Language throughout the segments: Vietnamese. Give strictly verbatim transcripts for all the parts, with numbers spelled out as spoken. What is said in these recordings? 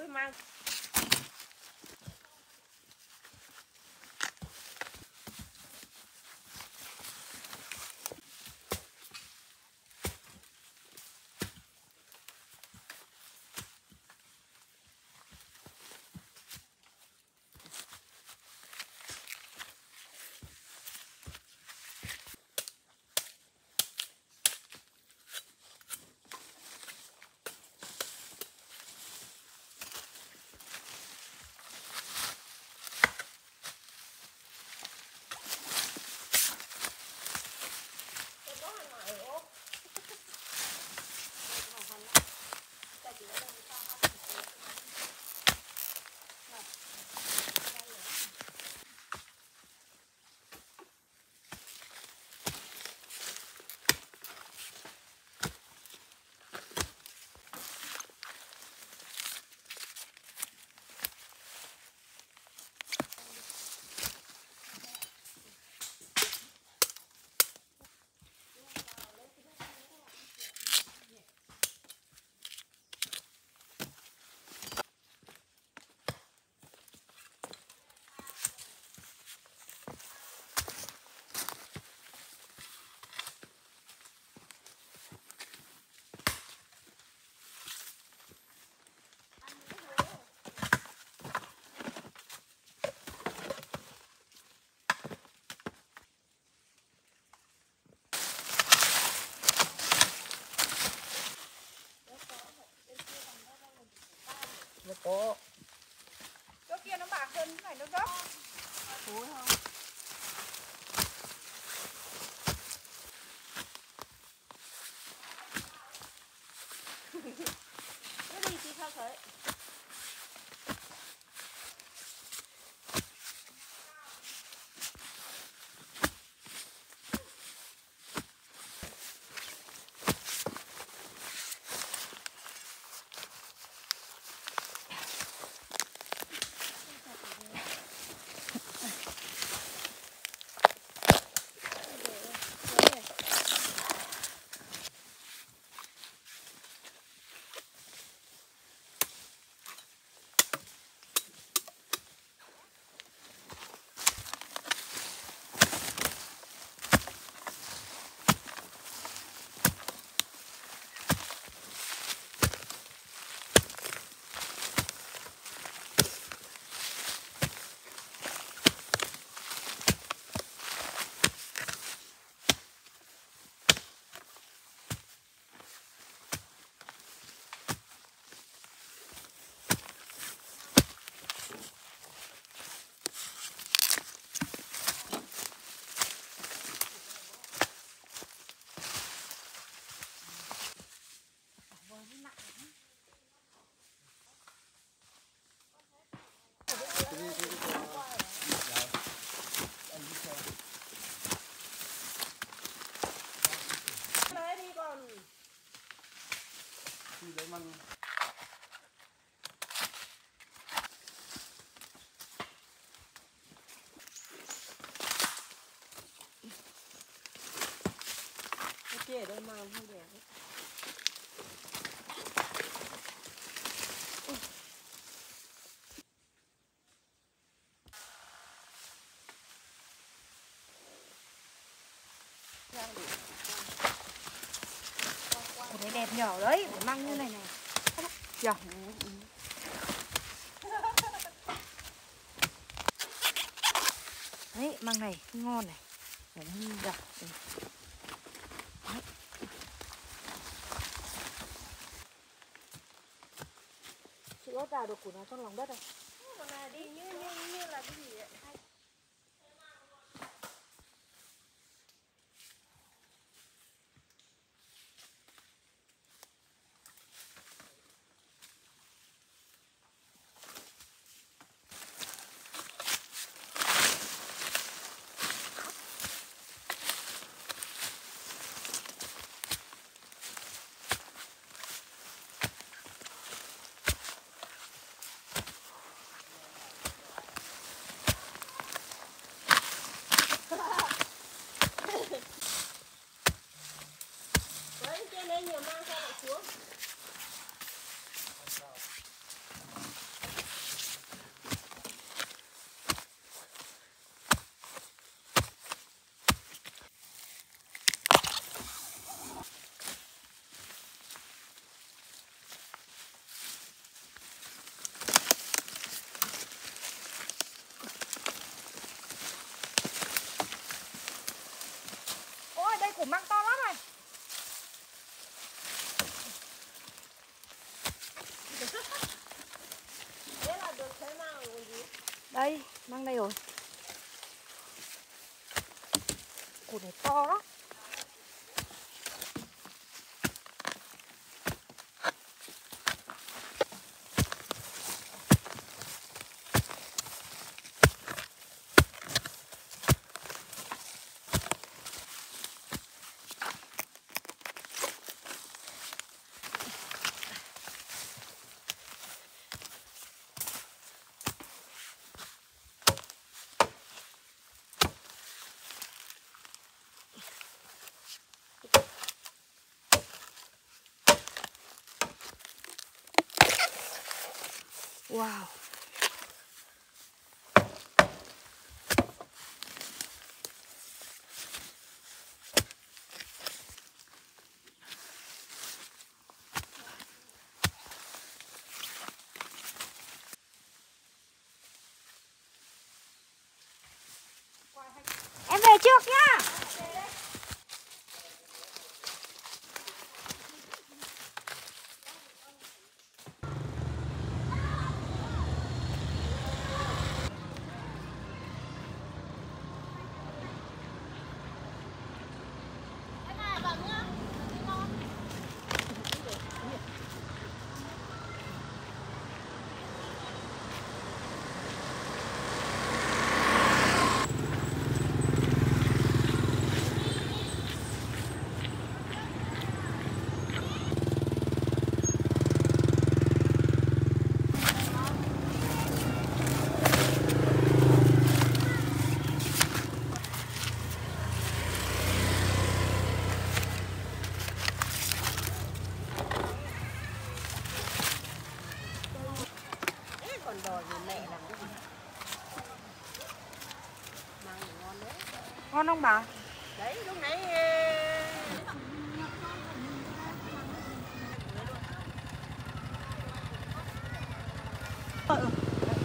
thì mang. Có. Chỗ kia nó bạc hơn, cái này nó gấp. Thối không? Nó đi thì sao thế? Măng. Cái kia ở đây mà không đẹp. Cái đẹp nhỏ đấy, phải măng như này này. Dạ. Đấy, măng này ngon này. Phải hâm dập. Chị có đào được củ nào trong lòng đất không? Còn này đi như như như là cái gì vậy? Đây, mang đây rồi. Củ này to lắm. Wow. Em về trước nhá. Ngon không bà? Đấy, lúc nãy Ừ.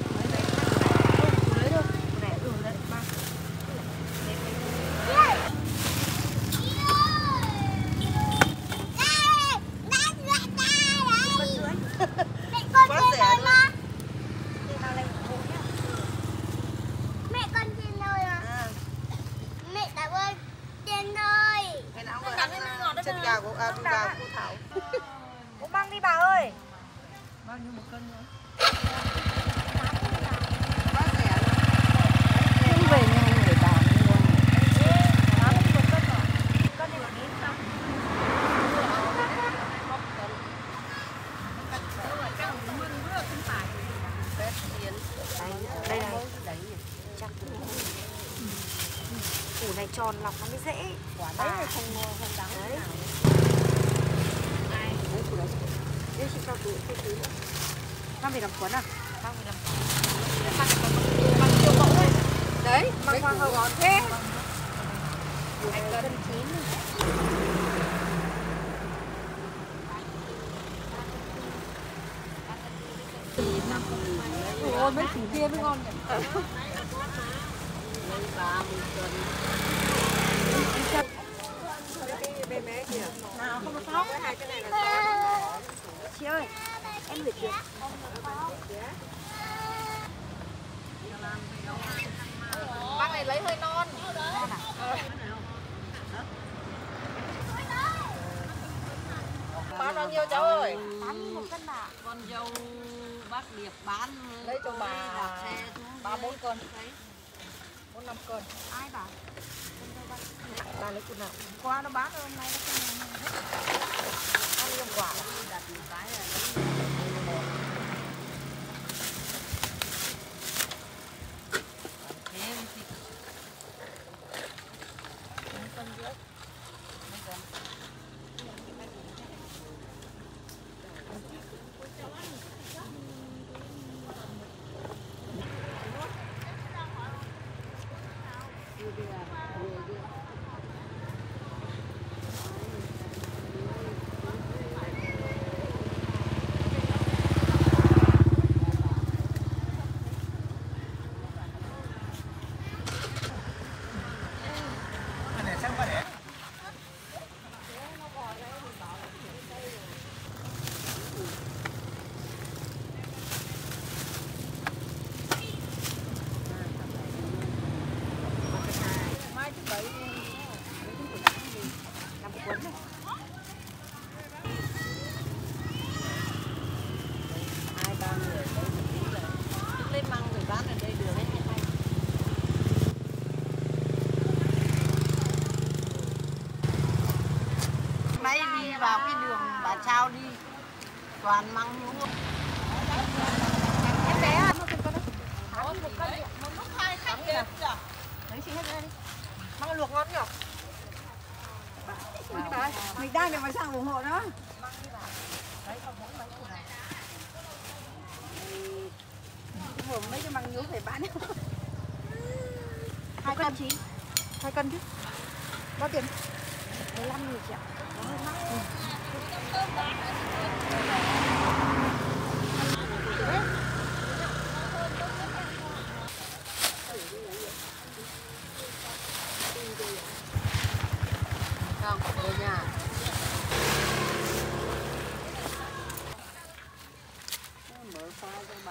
Lấy được. Này, ừ đấy, ba. quá rẻ luôn. Mẹ con trên nơi à? À, Mẹ cảm ơn trên nơi. cái nào cũng ăn chân gà của à, gà của Thảo. Cũng mang đi bà ơi. Bao nhiêu một cân nữa? Quá rẻ luôn. Không về nhà người bà mua. Nó cũng một cân rồi. Cân này là đến xong. Đây này. Chắc củ này tròn lọc nó mới dễ. Quả đấy à, không không đắng đấy. Ai? Đấy củ đấy. Đây chị cho củ cái thứ nữa. Mang về làm cuốn à? Mang về làm cuốn. Mang chiều mẫu đấy. Đấy, mang hoa hồng ngọt thế. Anh cân chín. Ôi mấy củ kia mới ngon nhỉ. Bé bé kìa. Nào không có khóc. Hai cái này là to. Chị ơi, em gửi tiền. Bác này lấy hơi non. Bán bao nhiêu cháu ơi? tám nghìn một cân bà. Con dâu bác Điệp bán Lấy cho bà đạp xe xuống ba bốn cân. Bốn năm cân. Ai bà? Bà lấy cân nào? Qua nó bán rồi hôm nay nó không Ăn nhiều quả. đặt một cái là lấy thêm thì Cân rưỡi. vào cái đường bà trao đi toàn măng nhú. Em bé à, một cân con đấy. Một cân một lúc hai khách kìa. Đấy chị hết ra đi. Măng luộc ngon nhỉ? Đấy, mình đang để mà sang ủng hộ nó. Hưởng mấy cái măng nhú phải bán hai cân chị, hai cân chứ. Bao tiền? mười lăm nghìn chị ạ. Không, về nhà. Mở pha cho bà.